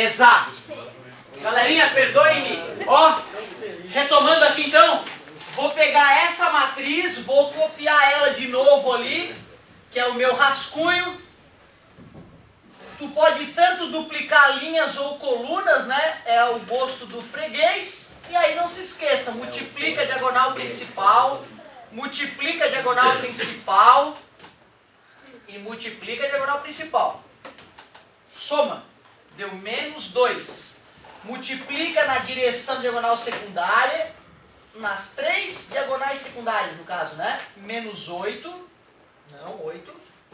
Beleza? Galerinha, perdoem-me. Ó, retomando aqui então, vou pegar essa matriz, vou copiar ela de novo ali, que é o meu rascunho. Tu pode tanto duplicar linhas ou colunas, né? É o gosto do freguês. E aí não se esqueça, multiplica a diagonal principal, multiplica a diagonal principal e multiplica a diagonal principal. Soma, deu menos 2. Multiplica na direção diagonal secundária, nas 3 diagonais secundárias, no caso, né? Menos 8. Não, 8.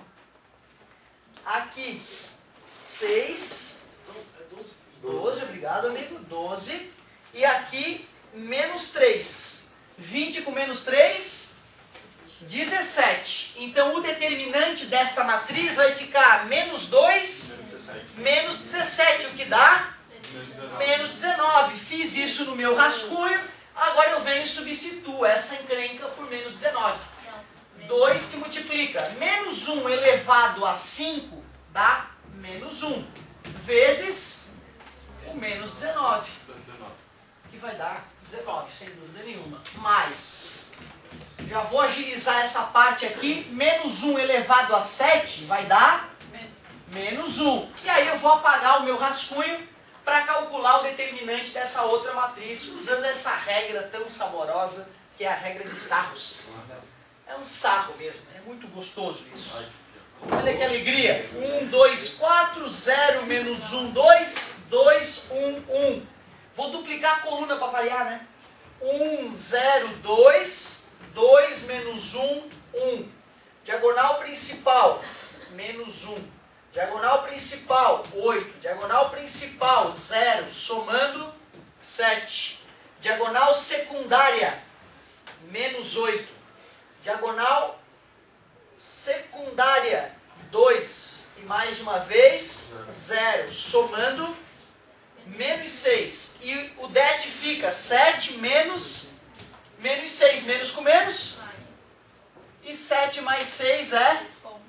Aqui, 6. 12, obrigado, amigo. 12. E aqui, menos 3. 20 com menos 3, 17. Então, o determinante desta matriz vai ficar menos 2, menos 17, o que dá? Menos 19. Fiz isso no meu rascunho, agora eu venho e substituo essa encrenca por menos 19. 2 que multiplica. Menos 1 elevado a 5 dá menos 1, vezes o menos 19, que vai dar 19, sem dúvida nenhuma. Mais, já vou agilizar essa parte aqui, menos 1 elevado a 7 vai dar menos 1. E aí eu vou apagar o meu rascunho para calcular o determinante dessa outra matriz, usando essa regra tão saborosa, que é a regra de sarros. É um sarro mesmo, é muito gostoso isso. Olha que alegria. 1, 2, 4, 0, menos 1, 2, 2, 1, 1. Vou duplicar a coluna para variar, né? 1, 0, 2, 2, menos 1, 1. Diagonal principal, menos 1. Diagonal principal, 8. Diagonal principal, 0. Somando, 7. Diagonal secundária, menos 8. Diagonal secundária, 2. E mais uma vez, 0. Somando, menos 6. E o det fica 7 menos 6. Menos com menos. E 7 mais 6 é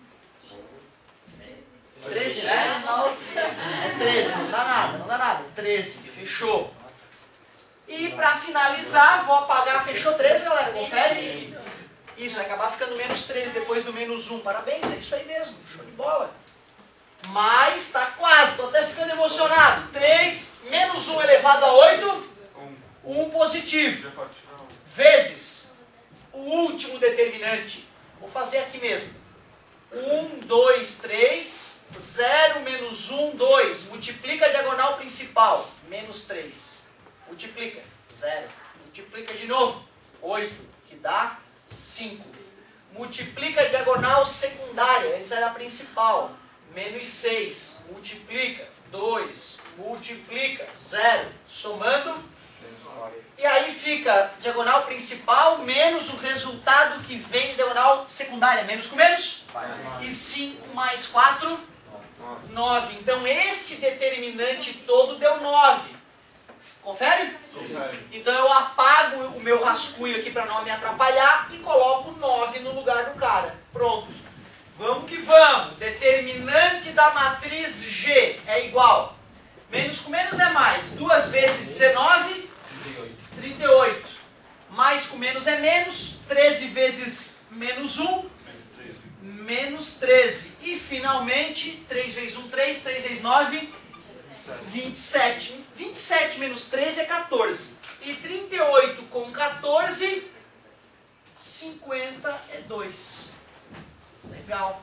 13, né? É 13, não dá nada, não dá nada. 13, fechou. E para finalizar, vou apagar, fechou 13, galera? Confere? Isso, vai acabar ficando menos 13 depois do menos 1. Parabéns, é isso aí mesmo, show de bola. Mas tá quase, tô até ficando emocionado. 3 menos 1 elevado a 8, 1 positivo. Vezes o último determinante. Vou fazer aqui mesmo. 1, 2, 3, 0 menos 1, 2. Multiplica a diagonal principal, menos 3. Multiplica, 0. Multiplica de novo, 8, que dá 5. Multiplica a diagonal secundária, antes era a principal, menos 6. Multiplica, 2. Multiplica, 0. Somando. E aí fica diagonal principal menos o resultado que vem da diagonal secundária. Menos com menos? E 5 mais 4, 9. Então esse determinante todo deu 9. Confere? Então eu apago o meu rascunho aqui para não me atrapalhar e coloco 9 no lugar do cara. Pronto. Vamos que vamos. Determinante da matriz G é igual. Menos com menos é mais. 2 vezes 19, 38. Mais com menos é menos. 13 vezes menos 1, menos 13. E finalmente, 3 vezes 1, 3. 3 vezes 9, 27. 27 menos 13 é 14. E 38 com 14, 50 é 2. Legal.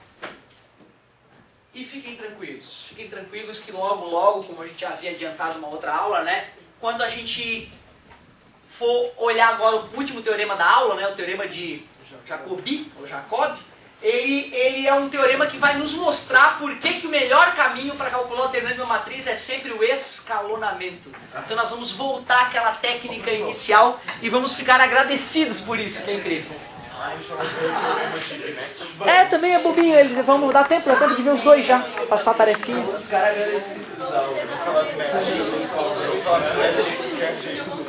E fiquem tranquilos que logo, logo, como a gente já havia adiantado numa outra aula, né? Quando a gente for olhar agora o último teorema da aula, né? O teorema de Jacobi, ou Jacob, ele é um teorema que vai nos mostrar por que o melhor caminho para calcular o determinante de uma matriz é sempre o escalonamento. Então nós vamos voltar àquela técnica inicial e vamos ficar agradecidos por isso, que é incrível. É, também é bobinho, vamos dar tempo de ver os dois já, passar a tarefinha.